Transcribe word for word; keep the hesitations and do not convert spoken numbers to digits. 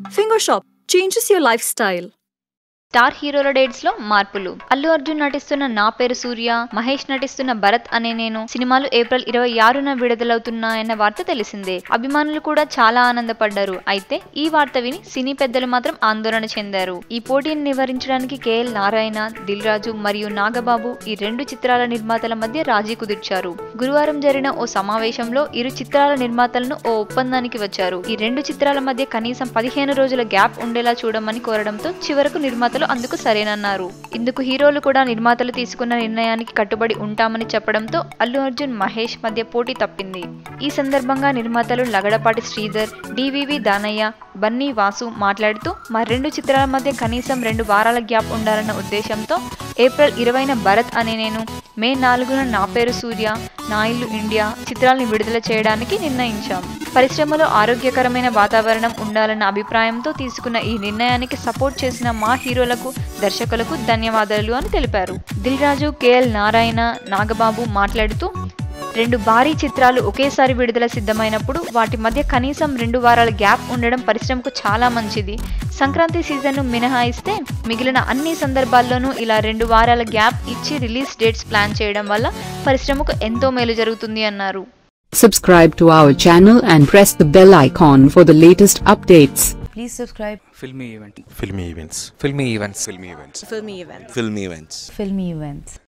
Finger Shop changes your lifestyle. Star హీరోల dates లో మార్పులు. అల్లు అర్జున్ నటిస్తున్న నా పేరు సూర్య, మహేష్ నటిస్తున్న భరత్ అనే నేను సినిమాలు ఏప్రిల్ ఇరవై ఆరున విడుదలవుతున్నాయన్న వార్త తెలిసిందే. అభిమానులు కూడా చాలా ఆనందపడ్డారు. అయితే ఈ వార్త విని సినీ పెద్దలు మాత్రం ఆందోళన చెందారు. ఈ పోటీని నివారించడానికి కేఎల్ నారాయణ, దిల్ రాజు మరియు నాగబాబు ఈ రెండు చిత్రాల నిర్మాతల మధ్య రాజీ కుదిర్చారు. గురువారం జరిగిన ఓ సమావేశంలో ఇరు చిత్రాల నిర్మాతలను ఓ ఒప్పందానికి వచ్చారు. ఈ రెండు చిత్రాల మధ్య కనీసం పదిహేను రోజుల గ్యాప్ ఉండేలా చూడమని కోరడంతో చివరకు నిర్మాతలు అందుకు సరేనన్నారు. ఇందుకు హీరోలు కూడా నిర్మాతలు తీసుకున్న నిర్ణయానికి కట్టుబడి ఉంటామని చెప్పడంతో అల్లు అర్జున్, మహేష్ మధ్య పోటీ తప్పింది. ఈ సందర్భంగా నిర్మాతలు లగడపాటి శ్రీధర్, డివివి దానయ్య, బన్నీ వాసు మాట్లాడుతూ మా రెండు చిత్రాల మధ్య కనీసం రెండు వారాల గ్యాప్ ఉండాలన్న ఉద్దేశంతో ఏప్రిల్ ఇరవైన భరత్ అనే నేను, మే నాలుగున నా పేరు సూర్య, నా ఇల్లు ఇండియా చిత్రాలను విడుదల చేయడానికి నిర్ణయించాం. పరిశ్రమలో ఆరోగ్యకరమైన వాతావరణం ఉండాలన్న అభిప్రాయంతో తీసుకున్న ఈ నిర్ణయానికి సపోర్ట్ చేసిన మా హీరోలకు, దర్శకులకు ధన్యవాదాలు అని తెలిపారు. దిల్ రాజు, కేఎల్ నారాయణ, నాగబాబు మాట్లాడుతూ రెండు భారీ చిత్రాలు ఒకేసారి విడుదల సిద్ధమైనప్పుడు వాటి మధ్య కనీసం రెండు వారాల గ్యాప్ ఉండడం పరిశ్రమకు చాలా మంచిది. సంక్రాంతి సీజన్ను మినహాయిస్తే మిగిలిన అన్ని సందర్భాల్లోనూ ఇలా రెండు వారాల గ్యాప్ ఇచ్చి రిలీజ్ డేట్స్ ప్లాన్ చేయడం వల్ల పరిశ్రమకు ఎంతో మేలు జరుగుతుంది అన్నారు. Subscribe to our channel and press the bell icon for the latest updates. Please subscribe. Filmy event. Filmy events. Filmy events. Filmy events. Filmy events. Filmy events. Filmy events.